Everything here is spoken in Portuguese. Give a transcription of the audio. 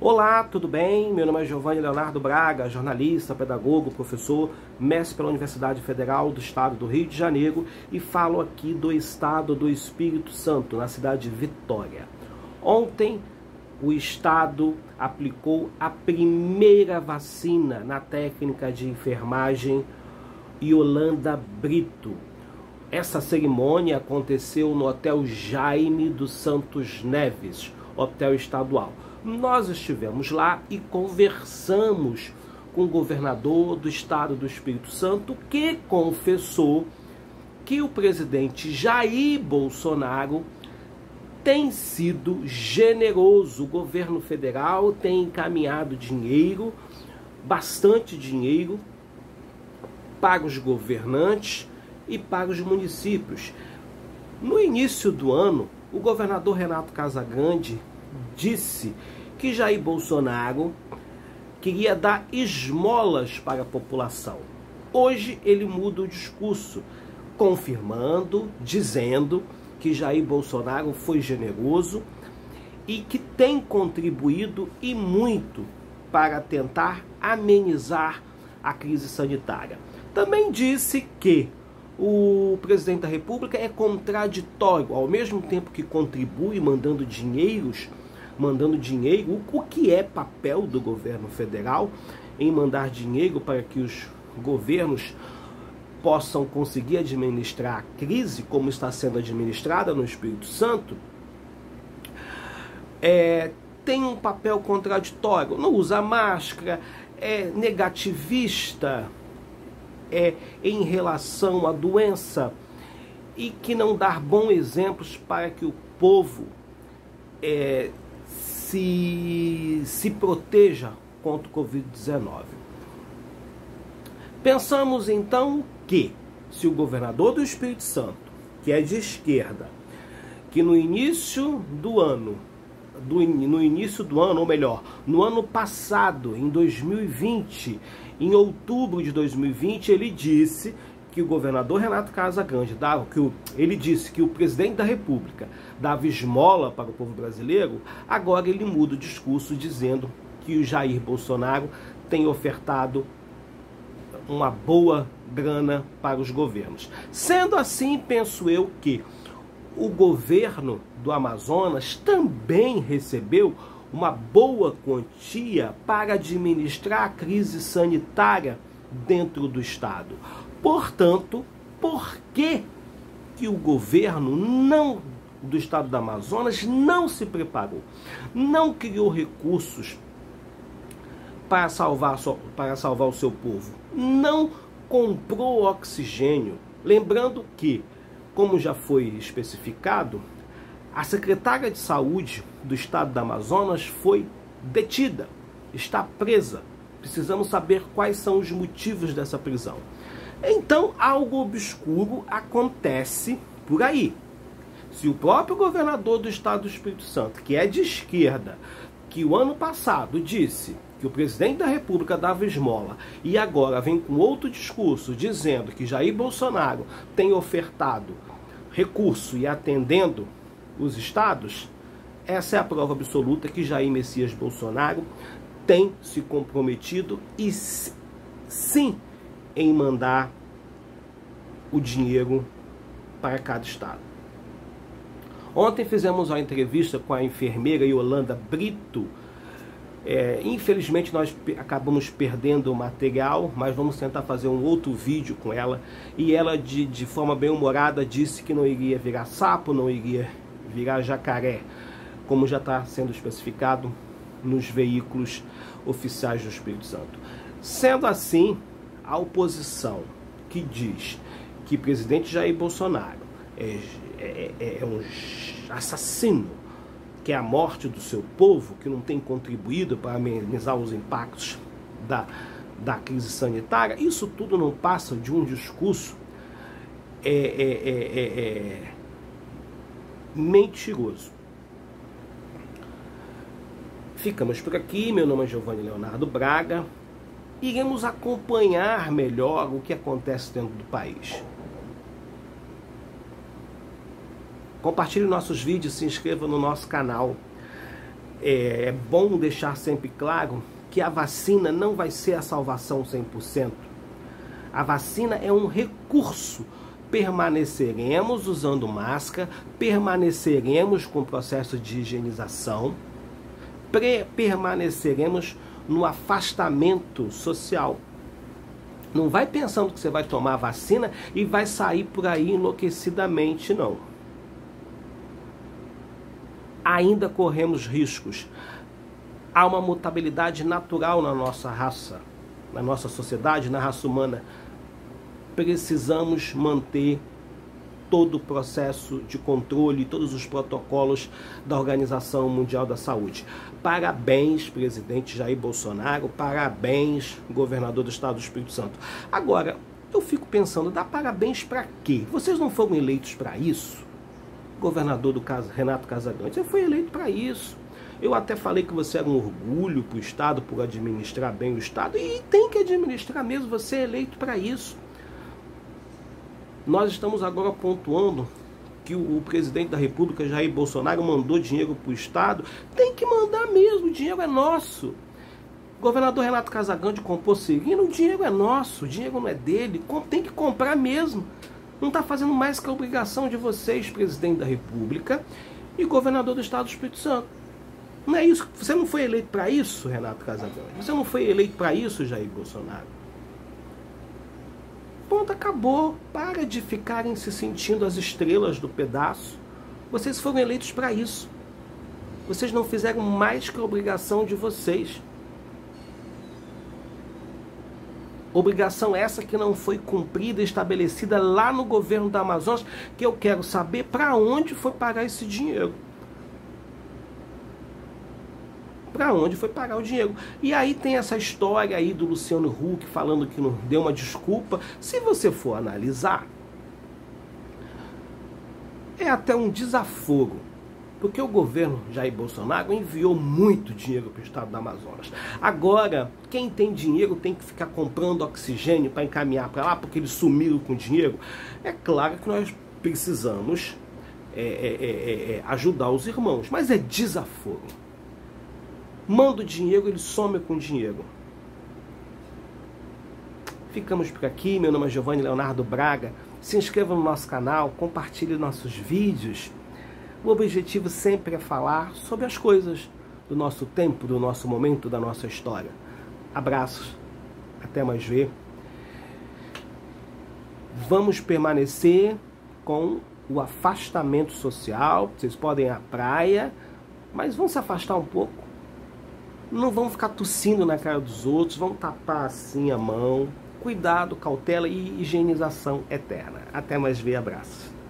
Olá, tudo bem? Meu nome é Giovanni Leonardo Braga, jornalista, pedagogo, professor, mestre pela Universidade Federal do Estado do Rio de Janeiro e falo aqui do Estado do Espírito Santo, na cidade de Vitória. Ontem, o Estado aplicou a primeira vacina na técnica de enfermagem Yolanda Brito. Essa cerimônia aconteceu no Hotel Jaime dos Santos Neves, hotel estadual. Nós estivemos lá e conversamos com o governador do Estado do Espírito Santo, que confessou que o presidente Jair Bolsonaro tem sido generoso. O governo federal tem encaminhado dinheiro, bastante dinheiro, para os governantes e para os municípios. No início do ano, o governador Renato Casagrande disse que Jair Bolsonaro queria dar esmolas para a população. Hoje ele muda o discurso, confirmando, dizendo que Jair Bolsonaro foi generoso e que tem contribuído e muito para tentar amenizar a crise sanitária. Também disse que o presidente da República é contraditório, ao mesmo tempo que contribui mandando dinheiro, o que é papel do governo federal em mandar dinheiro para que os governos possam conseguir administrar a crise como está sendo administrada no Espírito Santo, tem um papel contraditório, não usa máscara, é negativista em relação à doença e que não dá bons exemplos para que o povo se proteja contra o Covid-19. Pensamos então que se o governador do Espírito Santo, que é de esquerda, que no início do ano, ou melhor, no ano passado, em 2020, em outubro de 2020, ele disse que o governador Renato Casagrande ele disse que o presidente da República dava esmola para o povo brasileiro. Agora ele muda o discurso dizendo que o Jair Bolsonaro tem ofertado uma boa grana para os governos. Sendo assim, penso eu que o governo do Amazonas também recebeu uma boa quantia para administrar a crise sanitária dentro do estado. Portanto, por que o governo do estado do Amazonas não se preparou, não criou recursos para salvar o seu povo, não comprou oxigênio? Lembrando que, como já foi especificado, a secretária de saúde do estado do Amazonas foi detida, está presa. Precisamos saber quais são os motivos dessa prisão. Então, algo obscuro acontece por aí. Se o próprio governador do estado do Espírito Santo, que é de esquerda, que o ano passado disse que o presidente da República dava esmola e agora vem com outro discurso dizendo que Jair Bolsonaro tem ofertado recurso e atendendo os estados, essa é a prova absoluta que Jair Messias Bolsonaro tem se comprometido e sim em mandar o dinheiro para cada estado. Ontem fizemos uma entrevista com a enfermeira Yolanda Brito. Infelizmente nós acabamos perdendo o material, mas vamos tentar fazer um outro vídeo com ela. E ela de forma bem humorada disse que não iria virar sapo, não iria virar jacaré, como já está sendo especificado nos veículos oficiais do Espírito Santo. Sendo assim, a oposição que diz que o presidente Jair Bolsonaro é um assassino, que é a morte do seu povo, que não tem contribuído para amenizar os impactos da crise sanitária, isso tudo não passa de um discurso mentiroso. Ficamos por aqui. Meu nome é Giovanni Leonardo Braga. Iremos acompanhar melhor o que acontece dentro do país. Compartilhe nossos vídeos, se inscreva no nosso canal. é bom deixar sempre claro que a vacina não vai ser a salvação 100%. A vacina é um recurso. Permaneceremos usando máscara, permaneceremos com o processo de higienização, permaneceremos no afastamento social. Não vai pensando que você vai tomar a vacina e vai sair por aí enlouquecidamente, não. Ainda corremos riscos. Há uma mutabilidade natural na nossa raça, na nossa sociedade, na raça humana. Precisamos manter todo o processo de controle, todos os protocolos da Organização Mundial da Saúde. Parabéns, presidente Jair Bolsonaro, parabéns, governador do estado do Espírito Santo. Agora, eu fico pensando, dá parabéns para quê? Vocês não foram eleitos para isso? Governador do Renato Casagrande, você foi eleito para isso. Eu até falei que você era um orgulho para o estado, por administrar bem o estado, e tem que administrar mesmo, você é eleito para isso. Nós estamos agora pontuando que o presidente da República, Jair Bolsonaro, mandou dinheiro para o estado. Tem que mandar mesmo, o dinheiro é nosso. O governador Renato Casagrande comprou seringa, o dinheiro é nosso, o dinheiro não é dele, tem que comprar mesmo. Não está fazendo mais que a obrigação de vocês, presidente da República e governador do estado do Espírito Santo. Não é isso? Você não foi eleito para isso, Renato Casagrande? Você não foi eleito para isso, Jair Bolsonaro? Ponto, acabou. Para de ficarem se sentindo as estrelas do pedaço. Vocês foram eleitos para isso. Vocês não fizeram mais que a obrigação de vocês. Obrigação essa que não foi cumprida, estabelecida lá no governo do Amazonas, que eu quero saber para onde foi parar esse dinheiro. Para onde foi parar o dinheiro? E aí tem essa história aí do Luciano Huck falando que não deu uma desculpa. Se você for analisar, é até um desaforo, porque o governo Jair Bolsonaro enviou muito dinheiro para o estado do Amazonas. Agora, quem tem dinheiro tem que ficar comprando oxigênio para encaminhar para lá, porque eles sumiram com dinheiro. É claro que nós precisamos ajudar os irmãos, mas é desaforo. Manda o dinheiro, ele some com o dinheiro. Ficamos por aqui. Meu nome é Giovanni Leonardo Braga. Se inscreva no nosso canal, compartilhe nossos vídeos. O objetivo sempre é falar sobre as coisas do nosso tempo, do nosso momento, da nossa história. Abraços. Até mais ver. Vamos permanecer com o afastamento social. Vocês podem ir à praia, mas vão se afastar um pouco. Não vão ficar tossindo na cara dos outros, vão tapar assim a mão. Cuidado, cautela e higienização eterna. Até mais ver, abraço.